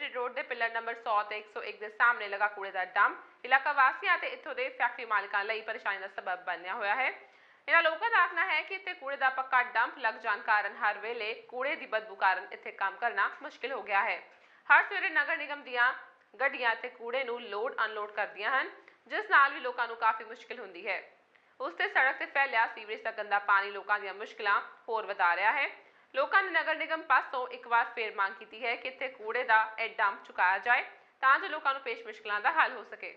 Elevated road के pillar number 100 ਤੇ 101 ਦੇ ਸਾਹਮਣੇ लगा कूड़े का डंप इलाका वासियों ਤੇ ਇੱਥੋਂ ਦੇ फैक्ट्री मालिकां ਲਈ परेशानी का सबब बनया होया है। इन्हां लोगों का आखना है कि इत्थे कूड़े का पक्का डंप लग जाने कारण हर वेले कूड़े की बदबू कारण इत्थे काम करना मुश्किल हो गया है। हर सवेरे नगर निगम दीआं गड्डियां इत्थे कूड़े नूं लोड अनलोड करदियां हन, जिस नाल भी लोकां नूं काफ़ी मुश्किल हुंदी है। उसते सड़क ते फैलिया सीवरेज का गंदा पानी लोकां दीआं मुश्किलां होर वधा रहा है। लोकां ने नगर निगम पासों एक बार फिर मांग की है कि इत्थे कूड़े का यह डंप चुकाया जाए तां जो लोकां नूं पेश मुश्किलां दा हल हो सके।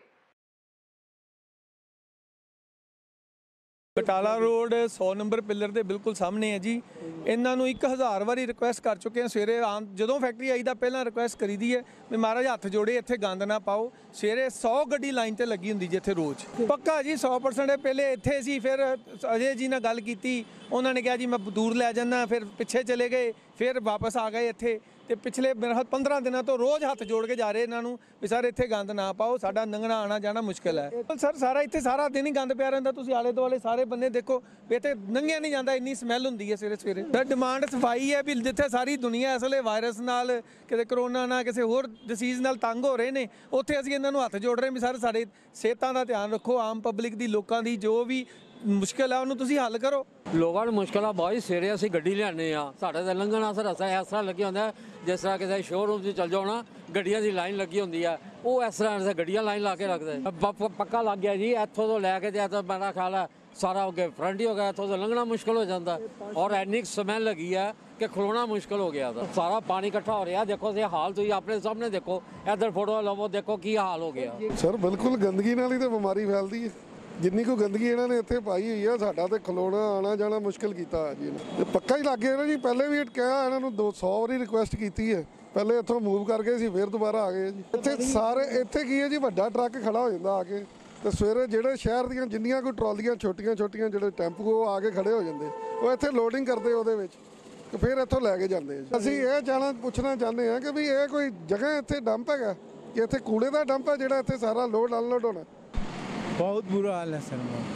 बटाला रोड 100 नंबर पिलर के बिल्कुल सामने है जी। इन्हों 1000 बारी रिक्वेस्ट कर चुके हैं। सवेरे आम जो फैक्ट्री आई पहला रिक्वेस्ट करी दी है भी महाराज हथ जोड़े इत्थे गंद ना पाओ। सवेरे 100 गड्डी लाइन ते लगी होंदी जिथे रोज़ पक्का जी 100% पहले इत्थे सी, फिर अजय जी ने गल की, उन्होंने कहा जी मैं दूर लै जाना, फिर पिछे चले गए, फिर वापस आ गए इत्थे। तो पिछले 15 दिनों तो रोज़ हथ जोड़ के जा रहे इन्हों भी सर इत्थे गंद ना पाओ, साडा लंघना आना जाना मुश्किल है। सर सारा इत्थे सारा दिन ही गंद पिया रहिंदा, तुसीं आले दुआले सारे बंदे देखो इत्थे लंघिया नहीं जाता, इन्नी स्मैल हुंदी है सवेरे सवेरे। सर डिमांड सफाई है भी जिथे सारी दुनिया इस वेले वायरस नाल किते करोना ना किसी होर डिसीज़ नाल तंग हो रहे हैं, उत्थे असीं इन्हां नूं हथ जोड़ रहे हैं भी सर साडे सेहतां दा ध्यान रखो, आम पब्लिक दी लोकां दी जो भी मुश्किल है उन्होंने तुसीं हल करो। लोगों को मुश्किल है बहुत, सवेरे असीं गड्डी लियाने साढ़े तो लंघण असर इस तरह लगे होंगे जिस तरह किसी शोरूम से चल जाओ ना, गड्डियां की लाइन लगी होंगी है, वो इस तरह गड्डियां लाइन ला के रखते पक्का लग गया जी। इतों तो लैके तो मेरा ख्याल है सारा हो गया फ्रंट ही हो गया, इतों तो लंघना मुश्किल हो जाता है और इन्नी स्मैल लगी है कि खलोना मुश्किल हो गया था। सारा पानी इकट्ठा हो रहा है, देखो ये हाल तुम अपने सामने देखो, इधर फोटो लवो देखो की हाल हो गया। सर बिल्कुल गंदगी नाल ही तो बीमारी फैलती है, जिन्नी को गंदगी इन्होंने इत्थे पाई हुई है, साडा तो खलोना आना जाना मुश्किल किया जी। पक्का ही लग गया ना जी, पहले भी कहा इन्होंने 200 बारी रिक्वेस्ट की है, पहले इतों मूव कर गए सी, फिर दोबारा आ गए जी। इत्थे सारे इत्थे की है जी, वड्डा ट्रक खड़ा हो जाता आके, तो सवेरे ਜਿਹੜੇ शहर ਦੀਆਂ ਜਿੰਨੀਆਂ ਕੋਈ ਟਰਾਲੀਆਂ ਛੋਟੀਆਂ ਛੋਟੀਆਂ ਜਿਹੜੇ ਟੈਂਪੂ ਉਹ ਆ ਕੇ ਖੜੇ ਹੋ ਜਾਂਦੇ, ਉਹ ਇੱਥੇ ਲੋਡਿੰਗ ਕਰਦੇ ਉਹਦੇ ਵਿੱਚ ਤੇ ਫਿਰ ਇੱਥੋਂ ਲੈ ਕੇ ਜਾਂਦੇ। ਅਸੀਂ ਇਹ ਪੁੱਛਣਾ ਚਾਹੁੰਦੇ ਹਾਂ ਕਿ ਵੀ ਇਹ ਕੋਈ ਜਗ੍ਹਾ ਇੱਥੇ ਡੰਪ ਹੈਗਾ ਕਿ ਇੱਥੇ ਕੂੜੇ ਦਾ ਡੰਪ ਹੈ ਜਿਹੜਾ ਇੱਥੇ ਸਾਰਾ ਲੋਡ ਅਨਲੋਡ होना। बहुत बुरा हाल है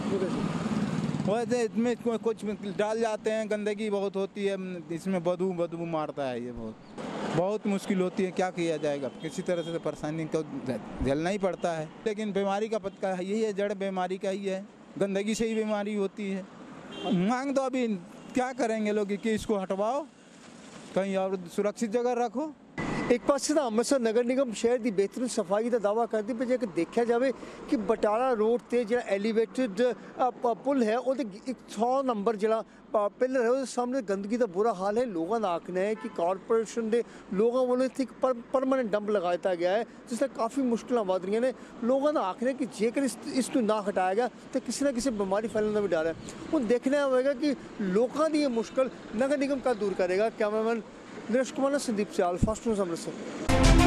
सर, वैसे इसमें कुछ डाल जाते हैं, गंदगी बहुत होती है, इसमें बदबू मारता है, ये बहुत मुश्किल होती है। क्या किया जाएगा, किसी तरह से परेशानी तो झेलना ही पड़ता है, लेकिन बीमारी का पता यही है, जड़ बीमारी का ही है, गंदगी से ही बीमारी होती है। मांग तो अभी क्या करेंगे लोग कि इसको हटवाओ, कहीं और सुरक्षित जगह रखो। एक पास तो अमृतसर नगर निगम शहर की बेहतरीन सफाई का दावा करती, पर जेकर देखा जाए कि बटाला रोड से जो एलिवेटेड पुल है वो 100 नंबर जो पिलर है वो सामने गंदगी का बुरा हाल है। लोगों का आखना है कि कॉरपोरेशन के लोगों वालों इतने परमानेंट डंप लगा दिया गया है, जिससे काफ़ी मुश्किल बढ़ रही ने। लोगों का आखना है कि जेकर इसको ना हटाया गया तो किसी न किसी बीमारी फैलने का भी डर है। वो देखना होगा कि लोगों की ये मुश्किल नगर निगम का दूर करेगा। Cameraman Naresh Kumar Sandeep Sial, fast news Amritsar.